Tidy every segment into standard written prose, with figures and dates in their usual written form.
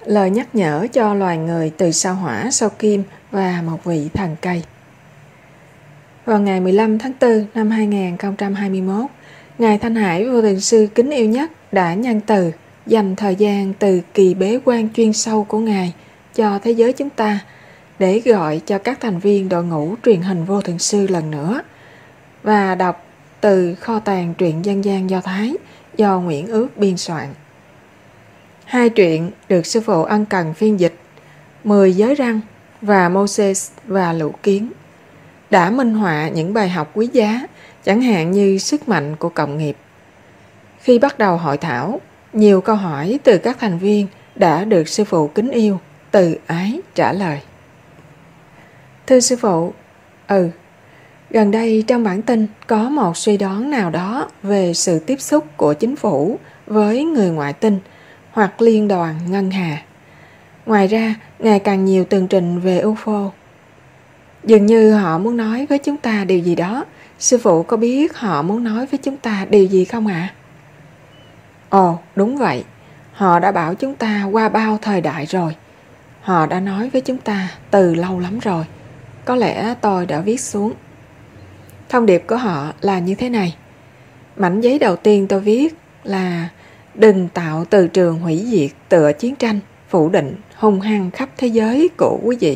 Lời nhắc nhở cho loài người từ sao hỏa, sao kim và một vị thần cây. Vào ngày 15 tháng 4 năm 2021, Ngài Thanh Hải Vô Thượng Sư kính yêu nhất đã nhân từ dành thời gian từ kỳ bế quan chuyên sâu của Ngài cho thế giới chúng ta để gọi cho các thành viên đội ngũ truyền hình Vô Thượng Sư lần nữa và đọc từ kho tàng truyện dân gian Do Thái do Nguyễn Ước biên soạn. 2 truyện được sư phụ ân cần phiên dịch, 10 giới răng và Moses và Lũ Kiến, đã minh họa những bài học quý giá, chẳng hạn như sức mạnh của cộng nghiệp. Khi bắt đầu hội thảo, nhiều câu hỏi từ các thành viên đã được sư phụ kính yêu từ ái trả lời. Thưa sư phụ, gần đây trong bản tin có một suy đoán nào đó về sự tiếp xúc của chính phủ với người ngoại tinh hoặc liên đoàn ngân hà. Ngoài ra, ngày càng nhiều tường trình về UFO. Dường như họ muốn nói với chúng ta điều gì đó. Sư phụ có biết họ muốn nói với chúng ta điều gì không ạ? Ồ, đúng vậy. Họ đã bảo chúng ta qua bao thời đại rồi. Họ đã nói với chúng ta từ lâu lắm rồi. Có lẽ tôi đã viết xuống. Thông điệp của họ là như thế này. Mảnh giấy đầu tiên tôi viết là: đừng tạo từ trường hủy diệt tựa chiến tranh, phủ định, hung hăng khắp thế giới của quý vị.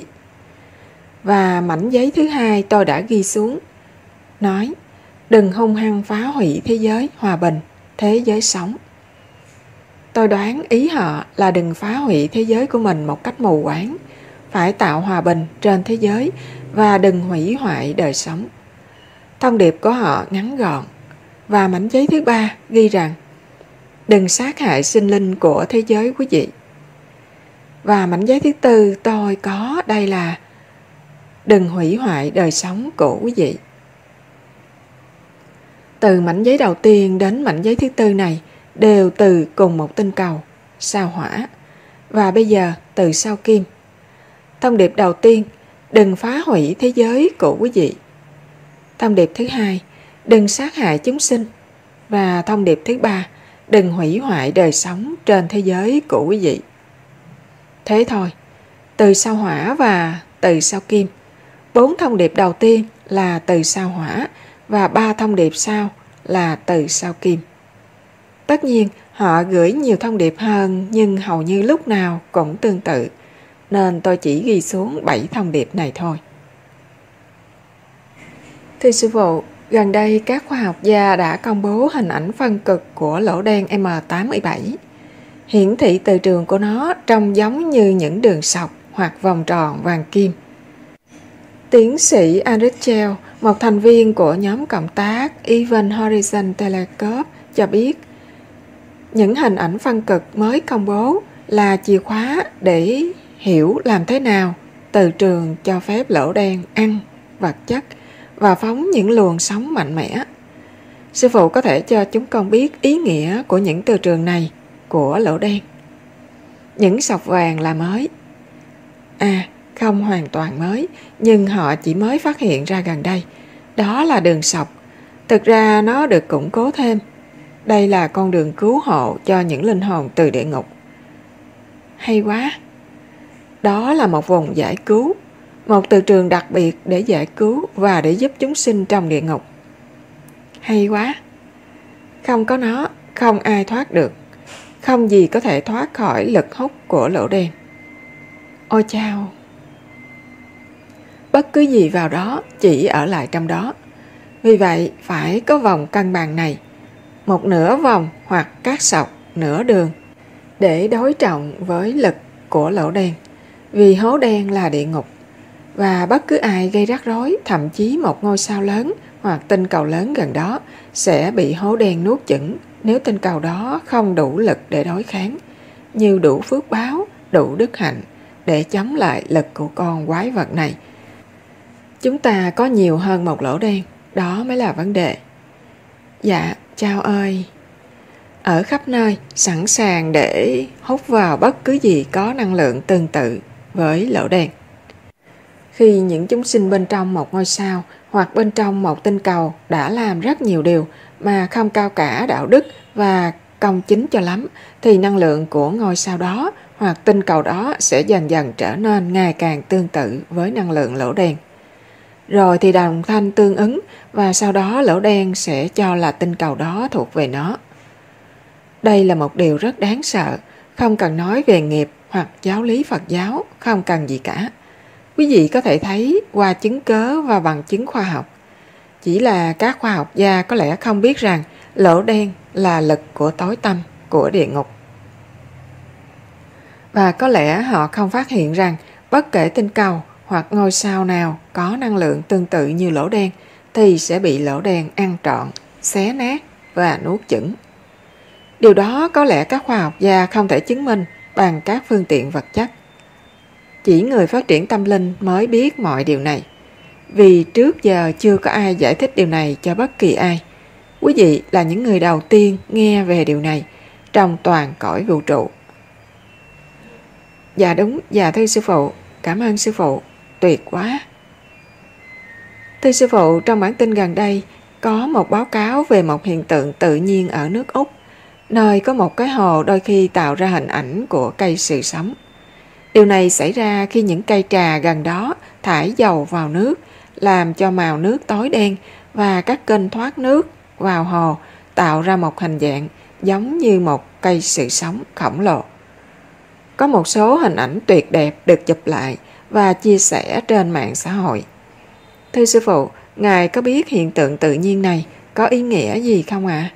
Và mảnh giấy thứ hai tôi đã ghi xuống, nói: đừng hung hăng phá hủy thế giới hòa bình, thế giới sống. Tôi đoán ý họ là đừng phá hủy thế giới của mình một cách mù quáng, phải tạo hòa bình trên thế giới và đừng hủy hoại đời sống. Thông điệp của họ ngắn gọn. Và mảnh giấy thứ ba ghi rằng: đừng sát hại sinh linh của thế giới quý vị. Và mảnh giấy thứ tư tôi có đây là: đừng hủy hoại đời sống của quý vị. Từ mảnh giấy đầu tiên đến mảnh giấy thứ tư này đều từ cùng một tinh cầu, sao hỏa, và bây giờ từ sao kim. Thông điệp đầu tiên: đừng phá hủy thế giới của quý vị. Thông điệp thứ hai: đừng sát hại chúng sinh. Và thông điệp thứ ba: đừng hủy hoại đời sống trên thế giới của quý vị. Thế thôi, từ sao hỏa và từ sao kim. 4 thông điệp đầu tiên là từ sao hỏa và 3 thông điệp sau là từ sao kim. Tất nhiên, họ gửi nhiều thông điệp hơn nhưng hầu như lúc nào cũng tương tự, nên tôi chỉ ghi xuống 7 thông điệp này thôi. Thưa sư phụ, gần đây các khoa học gia đã công bố hình ảnh phân cực của lỗ đen M87. Hiển thị từ trường của nó trông giống như những đường sọc hoặc vòng tròn vàng kim. Tiến sĩ Andrechel, một thành viên của nhóm cộng tác Event Horizon Telescope, cho biết những hình ảnh phân cực mới công bố là chìa khóa để hiểu làm thế nào từ trường cho phép lỗ đen ăn vật chất và phóng những luồng sóng mạnh mẽ. Sư phụ có thể cho chúng con biết ý nghĩa của những từ trường này của lỗ đen. Những sọc vàng là mới. Không hoàn toàn mới, nhưng họ chỉ mới phát hiện ra gần đây. Đó là đường sọc. Thực ra nó được củng cố thêm. Đây là con đường cứu hộ cho những linh hồn từ địa ngục. Hay quá! Đó là một vùng giải cứu, một từ trường đặc biệt để giải cứu và để giúp chúng sinh trong địa ngục. Hay quá! Không có nó, không ai thoát được. Không gì có thể thoát khỏi lực hút của lỗ đen. Ôi chao! Bất cứ gì vào đó chỉ ở lại trong đó. Vì vậy phải có vòng cân bằng này, một nửa vòng hoặc các sọc nửa đường để đối trọng với lực của lỗ đen. Vì hố đen là địa ngục và bất cứ ai gây rắc rối, thậm chí một ngôi sao lớn hoặc tinh cầu lớn gần đó sẽ bị hố đen nuốt chửng nếu tinh cầu đó không đủ lực để đối kháng, như đủ phước báo, đủ đức hạnh để chống lại lực của con quái vật này. Chúng ta có nhiều hơn một lỗ đen, đó mới là vấn đề. Dạ, chao ơi! Ở khắp nơi, sẵn sàng để hút vào bất cứ gì có năng lượng tương tự với lỗ đen. Khi những chúng sinh bên trong một ngôi sao hoặc bên trong một tinh cầu đã làm rất nhiều điều mà không cao cả đạo đức và công chính cho lắm, thì năng lượng của ngôi sao đó hoặc tinh cầu đó sẽ dần dần trở nên ngày càng tương tự với năng lượng lỗ đen. Rồi thì đồng thanh tương ứng, và sau đó lỗ đen sẽ cho là tinh cầu đó thuộc về nó. Đây là một điều rất đáng sợ, không cần nói về nghiệp hoặc giáo lý Phật giáo, không cần gì cả. Quý vị có thể thấy qua chứng cớ và bằng chứng khoa học. Chỉ là các khoa học gia có lẽ không biết rằng lỗ đen là lực của tối tăm, của địa ngục. Và có lẽ họ không phát hiện rằng bất kể tinh cầu hoặc ngôi sao nào có năng lượng tương tự như lỗ đen thì sẽ bị lỗ đen ăn trọn, xé nát và nuốt chửng. Điều đó có lẽ các khoa học gia không thể chứng minh bằng các phương tiện vật chất. Chỉ người phát triển tâm linh mới biết mọi điều này. Vì trước giờ chưa có ai giải thích điều này cho bất kỳ ai. Quý vị là những người đầu tiên nghe về điều này trong toàn cõi vũ trụ. Dạ đúng, dạ thưa sư phụ, cảm ơn sư phụ, tuyệt quá. Thưa sư phụ, trong bản tin gần đây có một báo cáo về một hiện tượng tự nhiên ở nước Úc, nơi có một cái hồ đôi khi tạo ra hình ảnh của cây sự sống. Điều này xảy ra khi những cây trà gần đó thải dầu vào nước, làm cho màu nước tối đen và các kênh thoát nước vào hồ tạo ra một hình dạng giống như một cây sự sống khổng lồ. Có một số hình ảnh tuyệt đẹp được chụp lại và chia sẻ trên mạng xã hội. Thưa sư phụ, Ngài có biết hiện tượng tự nhiên này có ý nghĩa gì không ạ?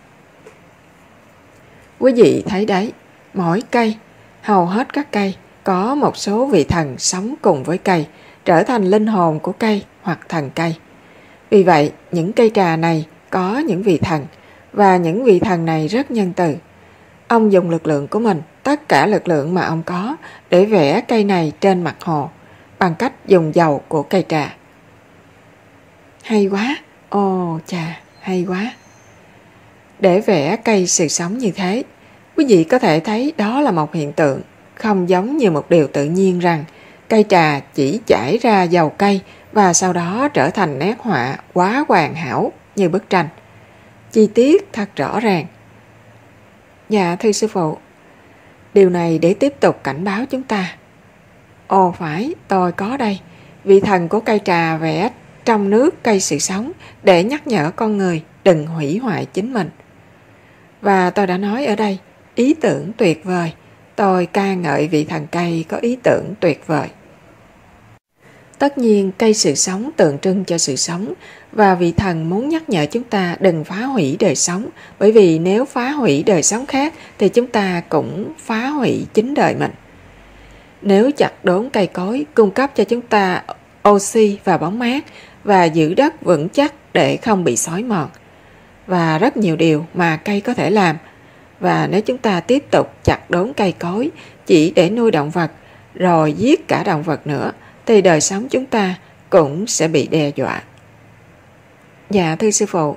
Quý vị thấy đấy, mỗi cây, hầu hết các cây, có một số vị thần sống cùng với cây, trở thành linh hồn của cây hoặc thần cây. Vì vậy, những cây trà này có những vị thần, và những vị thần này rất nhân từ. Ông dùng lực lượng của mình, tất cả lực lượng mà ông có, để vẽ cây này trên mặt hồ, bằng cách dùng dầu của cây trà. Hay quá, ồ chà, hay quá. Để vẽ cây sự sống như thế, quý vị có thể thấy đó là một hiện tượng, không giống như một điều tự nhiên rằng cây trà chỉ chảy ra dầu cây và sau đó trở thành nét họa quá hoàn hảo như bức tranh. Chi tiết thật rõ ràng. Dạ thưa sư phụ, điều này để tiếp tục cảnh báo chúng ta. Ồ phải, tôi có đây. Vị thần của cây trà vẽ trong nước cây sự sống để nhắc nhở con người đừng hủy hoại chính mình. Và tôi đã nói ở đây, ý tưởng tuyệt vời. Tôi ca ngợi vị thần cây có ý tưởng tuyệt vời. Tất nhiên cây sự sống tượng trưng cho sự sống, và vị thần muốn nhắc nhở chúng ta đừng phá hủy đời sống, bởi vì nếu phá hủy đời sống khác thì chúng ta cũng phá hủy chính đời mình. Nếu chặt đốn cây cối cung cấp cho chúng ta oxy và bóng mát và giữ đất vững chắc để không bị xói mòn, và rất nhiều điều mà cây có thể làm. Và nếu chúng ta tiếp tục chặt đốn cây cối chỉ để nuôi động vật, rồi giết cả động vật nữa, thì đời sống chúng ta cũng sẽ bị đe dọa. Dạ thưa sư phụ,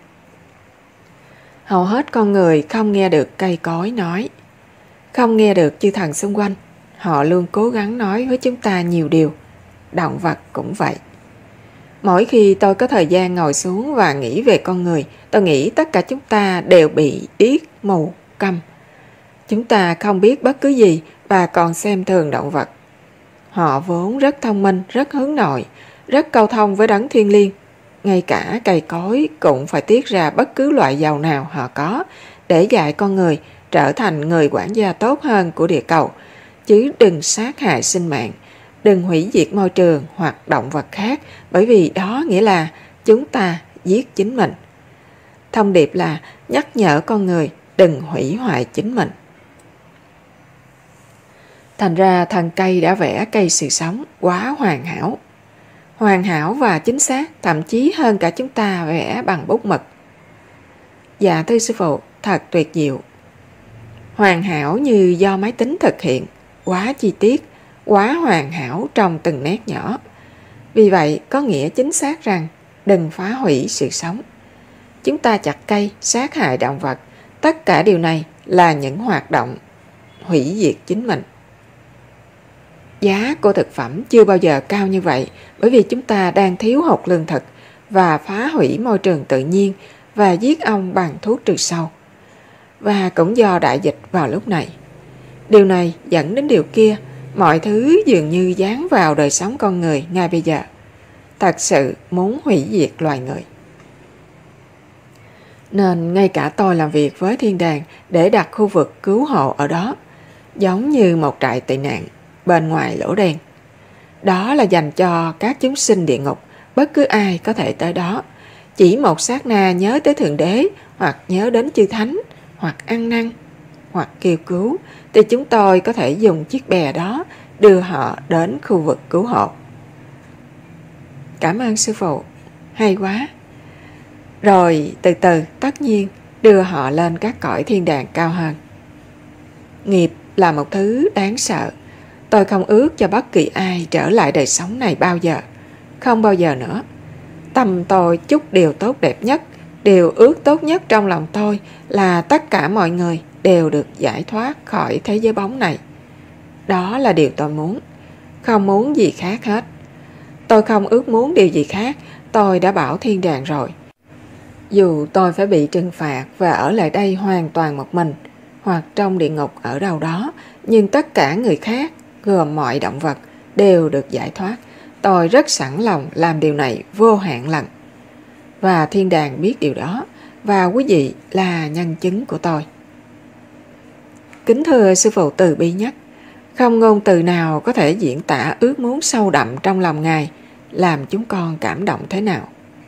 hầu hết con người không nghe được cây cối nói, không nghe được chư thần xung quanh. Họ luôn cố gắng nói với chúng ta nhiều điều. Động vật cũng vậy. Mỗi khi tôi có thời gian ngồi xuống và nghĩ về con người, tôi nghĩ tất cả chúng ta đều bị điếc, mù, câm. Chúng ta không biết bất cứ gì và còn xem thường động vật. Họ vốn rất thông minh, rất hướng nội, rất câu thông với đấng thiên liêng. Ngay cả cây cối cũng phải tiết ra bất cứ loại dầu nào họ có để dạy con người trở thành người quản gia tốt hơn của địa cầu, chứ đừng sát hại sinh mạng, đừng hủy diệt môi trường hoặc động vật khác, bởi vì đó nghĩa là chúng ta giết chính mình. Thông điệp là nhắc nhở con người đừng hủy hoại chính mình. Thành ra thần cây đã vẽ cây sự sống quá hoàn hảo. Hoàn hảo và chính xác, thậm chí hơn cả chúng ta vẽ bằng bút mực. Dạ thưa sư phụ, thật tuyệt diệu. Hoàn hảo như do máy tính thực hiện, quá chi tiết, quá hoàn hảo trong từng nét nhỏ. Vì vậy có nghĩa chính xác rằng đừng phá hủy sự sống. Chúng ta chặt cây, sát hại động vật, tất cả điều này là những hoạt động hủy diệt chính mình. Giá của thực phẩm chưa bao giờ cao như vậy, bởi vì chúng ta đang thiếu hụt lương thực và phá hủy môi trường tự nhiên và giết ong bằng thuốc trừ sâu. và cũng do đại dịch vào lúc này. Điều này dẫn đến điều kia, mọi thứ dường như dán vào đời sống con người ngay bây giờ. Thật sự muốn hủy diệt loài người. Nên ngay cả tôi làm việc với thiên đàng để đặt khu vực cứu hộ ở đó, giống như một trại tị nạn bên ngoài lỗ đen. Đó là dành cho các chúng sinh địa ngục, bất cứ ai có thể tới đó. Chỉ một sát na nhớ tới Thượng Đế, hoặc nhớ đến chư Thánh, hoặc ăn năn, hoặc kêu cứu, thì chúng tôi có thể dùng chiếc bè đó đưa họ đến khu vực cứu hộ. Cảm ơn sư phụ, hay quá. Rồi từ từ tất nhiên đưa họ lên các cõi thiên đàng cao hơn. Nghiệp là một thứ đáng sợ. Tôi không ước cho bất kỳ ai trở lại đời sống này bao giờ. Không bao giờ nữa. Tâm tôi chúc điều tốt đẹp nhất, điều ước tốt nhất trong lòng tôi là tất cả mọi người đều được giải thoát khỏi thế giới bóng này. Đó là điều tôi muốn. Không muốn gì khác hết. Tôi không ước muốn điều gì khác. Tôi đã bảo thiên đàng rồi. Dù tôi phải bị trừng phạt và ở lại đây hoàn toàn một mình, hoặc trong địa ngục ở đâu đó, nhưng tất cả người khác, gồm mọi động vật, đều được giải thoát. Tôi rất sẵn lòng làm điều này vô hạn lần. Và thiên đàng biết điều đó, và quý vị là nhân chứng của tôi. Kính thưa sư phụ từ bi nhất, không ngôn từ nào có thể diễn tả ước muốn sâu đậm trong lòng Ngài, làm chúng con cảm động thế nào.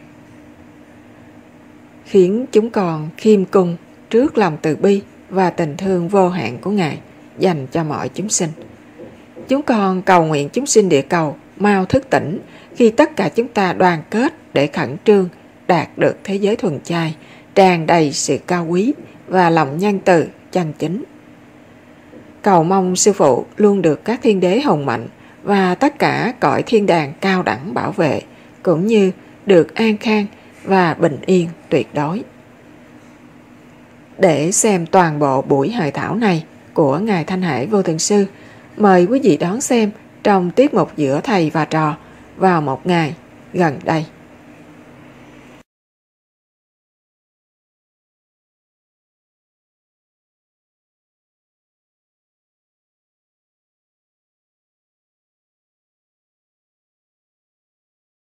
Khiến chúng con khiêm cung trước lòng từ bi và tình thương vô hạn của Ngài dành cho mọi chúng sinh. Chúng con cầu nguyện chúng sinh địa cầu mau thức tỉnh khi tất cả chúng ta đoàn kết để khẩn trương đạt được thế giới thuần chay, tràn đầy sự cao quý và lòng nhân từ chân chính. Cầu mong sư phụ luôn được các thiên đế hùng mạnh và tất cả cõi thiên đàng cao đẳng bảo vệ, cũng như được an khang và bình yên tuyệt đối. Để xem toàn bộ buổi hội thảo này của Ngài Thanh Hải Vô Thượng Sư, mời quý vị đón xem trong tiết mục Giữa Thầy và Trò vào một ngày gần đây.